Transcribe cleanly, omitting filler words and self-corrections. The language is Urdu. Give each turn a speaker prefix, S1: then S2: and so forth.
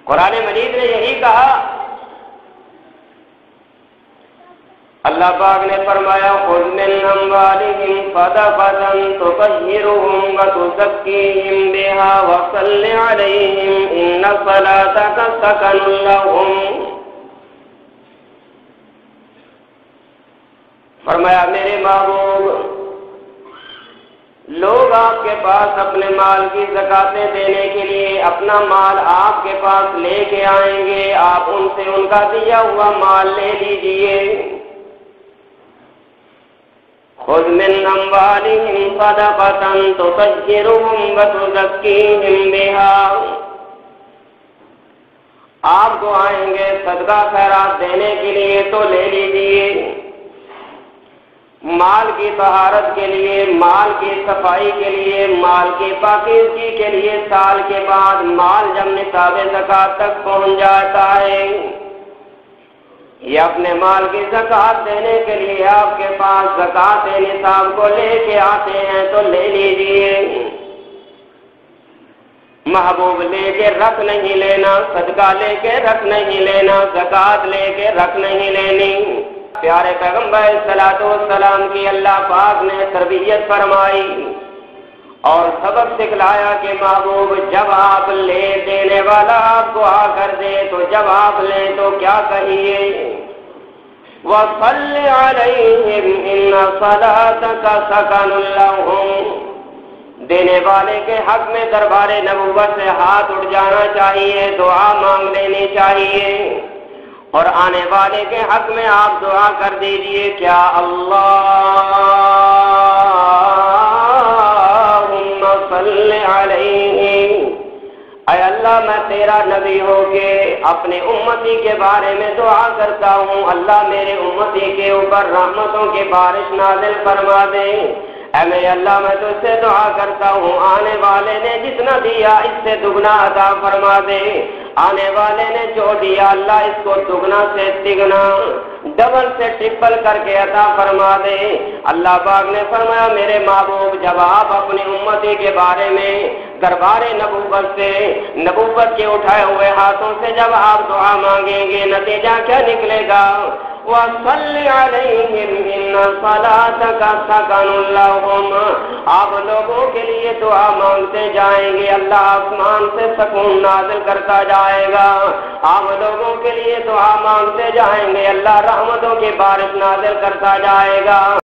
S1: قرآن مجید نے یہی کہا۔ اللہ پاک نے فرمایا خذ من اموالہم صدقۃ تطہرہم وتزکیہم بہا وصل علیہم ان صلاتک سکن لہم۔ فرمایا میرے محبوب، لوگ آپ کے پاس اپنے مال کی زکاتیں دینے کے لیے اپنا مال آپ کے پاس لے کے آئیں گے، آپ ان سے ان کا دیا ہوا مال لے لیجئے۔ خذ من اموالہم صدقۃ تطہرہم وتزکیہم بہا، آپ کو آئیں گے صدقہ خیرات دینے کے لیے تو لے لیجئے، مال کی طہارت کے لیے، مال کی صفائی کے لیے، مال کی پاکیزگی کے لیے، سال کے بعد مال جب نصاب زکات تک پہنچ جاتا ہے، یہ اپنے مال کی زکات دینے کے لیے آپ کے پاس زکات نصاب کو لے کے آتے ہیں تو لے لیجئے۔ محبوب لے کے رکھ نہیں لینا، صدقہ لے کے رکھ نہیں لینا، زکات لے کے رکھ نہیں لینی۔ پیارے پیغمبر صلوات و سلام کی اللہ پاک نے تربیت فرمائی اور سبق سکھلایا کہ محبوب جب آپ لے، دینے والا آپ کو آ کر دے تو جب آپ لیں تو کیا کہیے؟ وَصَلِّ عَلَيْهِمْ إِنَّ صَلَاتَكَ سَكَنٌ لَهُمْ۔ دینے والے کے حق میں دربار نبوت سے ہاتھ اٹھ جانا چاہیے، دعا مانگ لینی چاہیے، اور آنے والے کے حق میں آپ دعا کر دیجئے کیا اللہم صل علیہ، اے اللہ میں تیرا نبی ہو کے اپنے امتی کے بارے میں دعا کرتا ہوں، اللہ میرے امتی کے اوپر رحمتوں کی بارش نازل فرما دے۔ اے میرے اللہ میں تجھ سے دعا کرتا ہوں آنے والے نے جتنا دیا اس سے دگنا عطا فرما دے، آنے والے نے جو دیا اللہ اس کو دگنا سے تگنا، ڈبل سے ٹرپل کر کے عطا فرما دے۔ اللہ پاک نے فرمایا میرے محبوب جب آپ اپنی امتی کے بارے میں دربار نبوت سے، نبوت کے اٹھائے ہوئے ہاتھوں سے جب آپ دعا مانگیں گے، نتیجہ کیا نکلے گا؟ وَصَلِّ عَلَيْهِمْ إِنَّ صَلَاتَكَ سَكَنٌ لَهُمْ۔ آپ لوگوں کے لیے دعا مانگتے جائیں گے، اللہ آسمان سے سکون نازل کرتا جائے گا، آپ لوگوں کے لیے دعا مانگتے جائیں گے، اللہ رحمتوں کی بارش نازل کرتا جائے گا۔